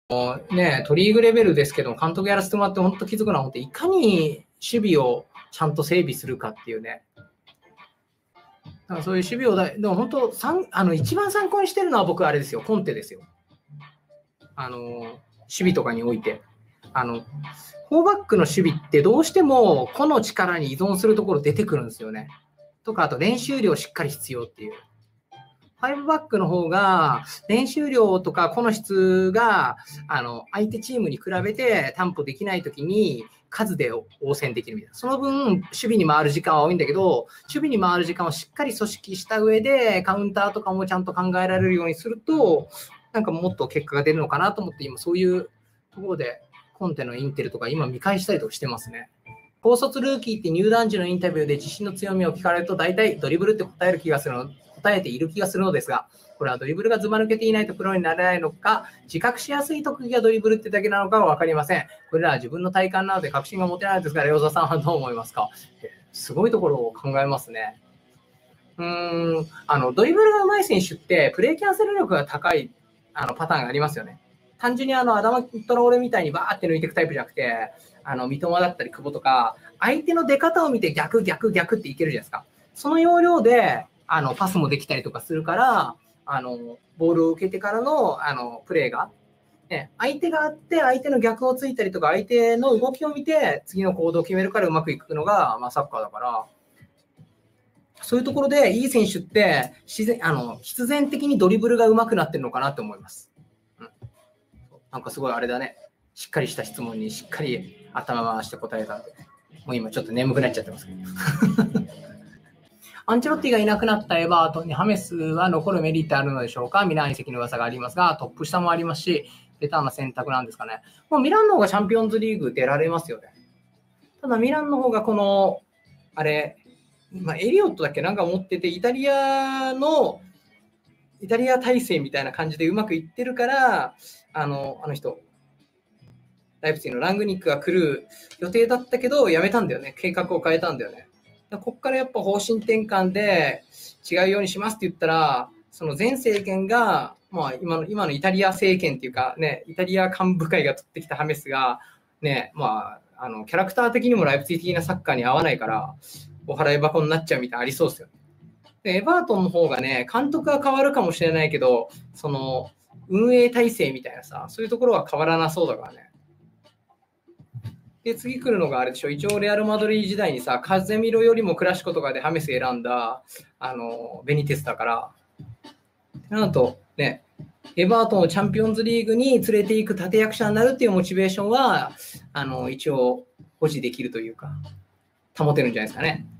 ね、トリーグレベルですけど、監督やらせてもらって本当気づくのは、本当いかに守備をちゃんと整備するかっていうね。だからそういう守備をでも本当一番参考にしてるのは僕あれですよ、コンテですよ。守備とかにおいて。4バックの守備ってどうしても個の力に依存するところ出てくるんですよね。とか、あと練習量しっかり必要っていう。5バックの方が練習量とか個の質が相手チームに比べて担保できないときに数で応戦できるみたいな。その分、守備に回る時間は多いんだけど、守備に回る時間をしっかり組織した上で、カウンターとかもちゃんと考えられるようにすると、なんかもっと結果が出るのかなと思って、今そういうところで、コンテのインテルとか今見返したりとかしてますね。高卒ルーキーって入団時のインタビューで自身の強みを聞かれると、大体ドリブルって答えている気がするのですが、これはドリブルがずば抜けていないとプロになれないのか、自覚しやすい特技がドリブルってだけなのかは分かりません。これらは自分の体感なので確信が持てないですが、レオザさんはどう思いますか？すごいところを考えますね。ドリブルが上手い選手ってプレーキャンセル力が高いパターンがありますよね。単純にアダマ・トラオレみたいにバーって抜いていくタイプじゃなくて、三笘だったり久保とか、相手の出方を見て逆っていけるじゃないですか。その要領でパスもできたりとかするから、ボールを受けてからのプレーが、ね、相手があって相手の逆をついたりとか、相手の動きを見て次の行動を決めるからうまくいくのが、サッカーだから、そういうところでいい選手って必然的にドリブルが上手くなってるのかなって思います。なんかすごいあれだね。しっかりした質問にしっかり頭回して答えたんで、もう今ちょっと眠くなっちゃってますけど。アンチェロッティがいなくなったエバートンにハメスは残るメリットあるのでしょうか？ミラン移籍の噂がありますが、トップ下もありますし、ベターな選択なんですかね。もうミランの方がチャンピオンズリーグ出られますよね。ただミランの方がエリオットだっけなんか持ってて、イタリア体制みたいな感じでうまくいってるから、あの人、ライプツィのラングニックが来る予定だったけど、やめたんだよね。計画を変えたんだよね。こっからやっぱ方針転換で違うようにしますって言ったら、その前政権が、今のイタリア政権っていうか、ね、イタリア幹部会が取ってきたハメスが、ね、キャラクター的にもライプツィ的なサッカーに合わないから、お払い箱になっちゃうみたいなありそうですよ。で、エバートンの方がね、監督は変わるかもしれないけど、その運営体制みたいなさ、そういうところは変わらなそうだからね。で、次来るのがあれでしょ、一応レアル・マドリー時代にさ、カゼミロよりもクラシコとかでハメス選んだ、ベニテスだから、なんとね、エバートンをチャンピオンズリーグに連れていく立役者になるっていうモチベーションは、一応保持できるというか、保てるんじゃないですかね。